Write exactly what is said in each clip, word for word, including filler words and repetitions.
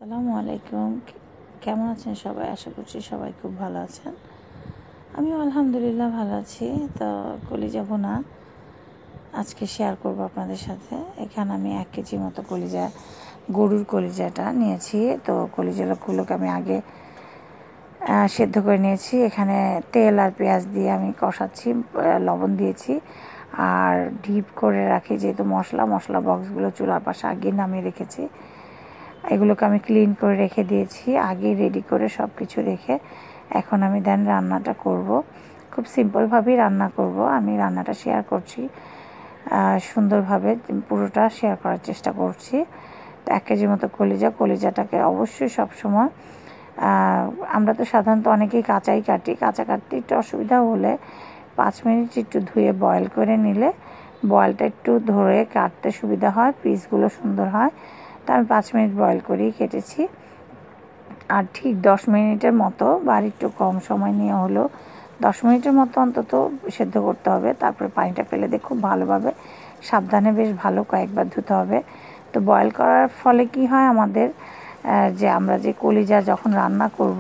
আসসালামু আলাইকুম। কেমন আছেন সবাই? আশা করছি সবাই খুব ভালো আছেন। আমিও আলহামদুলিল্লাহ ভালো আছি। তো কলিজা ভুনা আজকে শেয়ার করব আপনাদের সাথে। এখানে আমি এক কেজি মতো কলিজা গরুর কলিজাটা নিয়েছি। তো কলিজাগুলোকে আমি আগে সেদ্ধ করে নিয়েছি। এখানে তেল আর পেঁয়াজ দিয়ে আমি কষাচ্ছি, লবণ দিয়েছি আর ডিপ করে রাখি যেহেতু মশলা মশলা বক্সগুলো চুলার পাশে আগে নামিয়ে রেখেছি। এগুলোকে আমি ক্লিন করে রেখে দিয়েছি, আগেই রেডি করে সব কিছু রেখে এখন আমি দেন রান্নাটা করব। খুব সিম্পলভাবেই রান্না করব। আমি রান্নাটা শেয়ার করছি সুন্দরভাবে, পুরোটা শেয়ার করার চেষ্টা করছি। তো এক কেজি মতো কলিজা কলিজাটাকে অবশ্যই সবসময় আমরা তো সাধারণত অনেকেই কাঁচাই কাটি, কাঁচা কাটতে একটু অসুবিধা হলে পাঁচ মিনিট একটু ধুয়ে বয়েল করে নিলে বয়েলটা একটু ধরে কাটতে সুবিধা হয়, পিসগুলো সুন্দর হয়। তো আমি পাঁচ মিনিট বয়েল করেই কেটেছি। আর ঠিক দশ মিনিটের মতো বা একটু কম সময় নিয়ে হলো দশ মিনিটের মতো অন্তত সেদ্ধ করতে হবে। তারপরে পানিটা ফেলে দিয়ে খুব ভালোভাবে সাবধানে বেশ ভালো কয়েকবার ধুতে হবে। তো বয়েল করার ফলে কি হয় আমাদের, যে আমরা যে কলিজা যখন রান্না করব,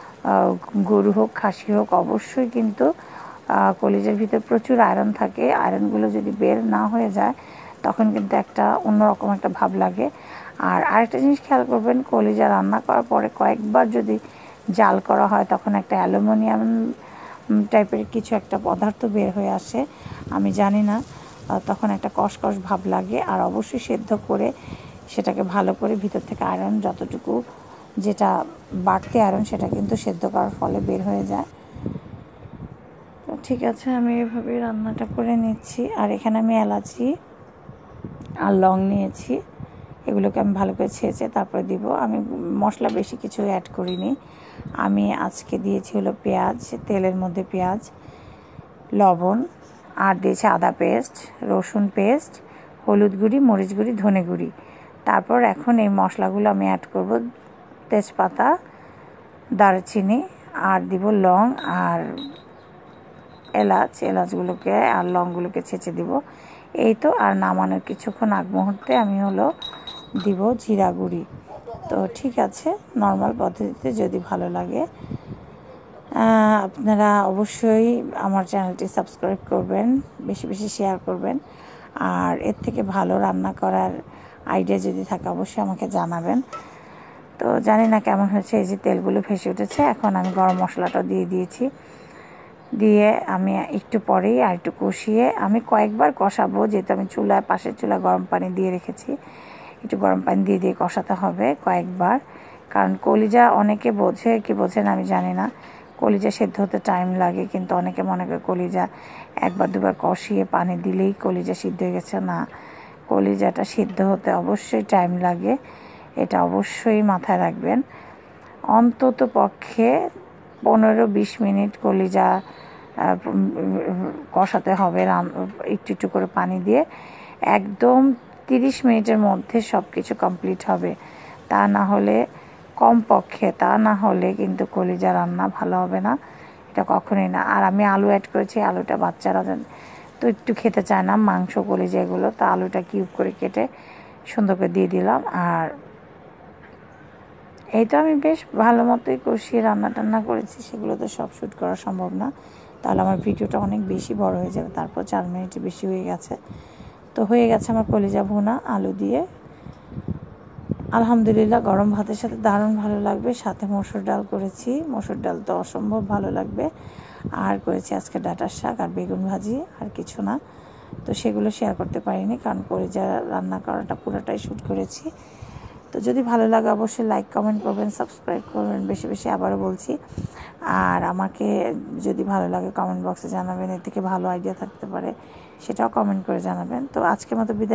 গরু হোক খাসি হোক, অবশ্যই কিন্তু কলিজার ভিতর প্রচুর আয়রন থাকে। আয়রনগুলো যদি বের না হয়ে যায় তখন কিন্তু একটা অন্যরকম একটা ভাব লাগে। আর আরেকটা জিনিস খেয়াল করবেন, কলিজা রান্না করার পরে কয়েকবার যদি জাল করা হয় তখন একটা অ্যালুমিনিয়াম টাইপের কিছু একটা পদার্থ বের হয়ে আসে, আমি জানি না, তখন একটা কষকষ ভাব লাগে। আর অবশ্যই সেদ্ধ করে সেটাকে ভালো করে ভিতর থেকে আয়রন যতটুকু, যেটা বাড়তি আয়রন, সেটা কিন্তু সেদ্ধ করার ফলে বের হয়ে যায়। তো ঠিক আছে, আমি এভাবেই রান্নাটা করে নিচ্ছি। আর এখানে আমি এলাচি আর লং নিয়েছি, এগুলোকে আমি ভালো করে ছেঁচে তারপরে দিব। আমি মশলা বেশি কিছু অ্যাড করিনি। আমি আজকে দিয়েছি হলো পেঁয়াজ, তেলের মধ্যে পেঁয়াজ, লবণ, আর দিয়েছি আদা পেস্ট, রসুন পেস্ট, হলুদ গুঁড়ি, মরিচ গুঁড়ি, ধনে গুঁড়ি। তারপর এখন এই মশলাগুলো আমি অ্যাড করব, তেজপাতা, দারচিনি, আর দিব লং আর এলাচ, এলাচগুলোকে আর লংগুলোকে ছেঁচে দিব। এই তো। আর নামানোর কিছুক্ষণ আগ মুহূর্তে আমি হলো দিব জিরা গুঁড়ি। তো ঠিক আছে, নর্মাল পদ্ধতিতে যদি ভালো লাগে আপনারা অবশ্যই আমার চ্যানেলটি সাবস্ক্রাইব করবেন, বেশি বেশি শেয়ার করবেন। আর এর থেকে ভালো রান্না করার আইডিয়া যদি থাকে অবশ্যই আমাকে জানাবেন। তো জানি না কেমন হয়েছে, এই যে তেলগুলো ভেসে উঠেছে। এখন আমি গরম মশলাটা দিয়ে দিয়েছি, দিয়ে আমি একটু পরেই আর একটু কষিয়ে আমি কয়েকবার কষাবো, যেহেতু আমি চুলায় পাশের চুলায় গরম পানি দিয়ে রেখেছি। একটু গরম পানি দিয়ে দিয়ে কষাতে হবে কয়েকবার, কারণ কলিজা অনেকে বোঝে কি বোঝে না আমি জানি না, কলিজা সেদ্ধ হতে টাইম লাগে, কিন্তু অনেকে মনে করে কলিজা একবার দুবার কষিয়ে পানি দিলেই কলিজা সিদ্ধ হয়ে গেছে। না, কলিজাটা সিদ্ধ হতে অবশ্যই টাইম লাগে, এটা অবশ্যই মাথায় রাখবেন। অন্তত পক্ষে পনেরো বিশ মিনিট কলিজা কষাতে হবে, একটু একটু করে পানি দিয়ে। একদম তিরিশ মিনিটের মধ্যে সব কিছু কমপ্লিট হবে, তা না হলে কমপক্ষে তা না হলে কিন্তু কলিজা রান্না ভালো হবে না, এটা কখনোই না। আর আমি আলু অ্যাড করেছি, আলুটা বাচ্চারা তো একটু খেতে চায় না, মাংস কলিজা এগুলো, তো আলুটা কিউব করে কেটে সুন্দর করে দিয়ে দিলাম। আর এই তো আমি বেশ ভালো মতোই কষিয়ে রান্না টান্না করেছি, সেগুলো তো সব শ্যুট করা সম্ভব না, তাহলে আমার ভিডিওটা অনেক বেশি বড় হয়ে যাবে। তারপর চার মিনিটের বেশি হয়ে গেছে। তো হয়ে গেছে আমার কলিজা ভুনা আলু দিয়ে, আলহামদুলিল্লাহ। গরম ভাতের সাথে দারুণ ভালো লাগবে। সাথে মসুর ডাল করেছি, মসুর ডাল তো অসম্ভব ভালো লাগবে। আর করেছি আজকে ডাঁটার শাক আর বেগুন ভাজি, আর কিছু না। তো সেগুলো শেয়ার করতে পারিনি, কারণ কলিজা রান্না করাটা পুরোটাই শ্যুট করেছি। তো যদি ভালো লাগে অবশ্যই লাইক কমেন্ট করবেন, সাবস্ক্রাইব করবেন বেশি বেশি, আবারও বলছি। আর আমাকে যদি ভালো লাগে কমেন্ট বক্সে জানাবেন, এর থেকে ভালো আইডিয়া থাকতে পারে সেটাও কমেন্ট করে জানাবেন। তো আজকের মতো বিদায়।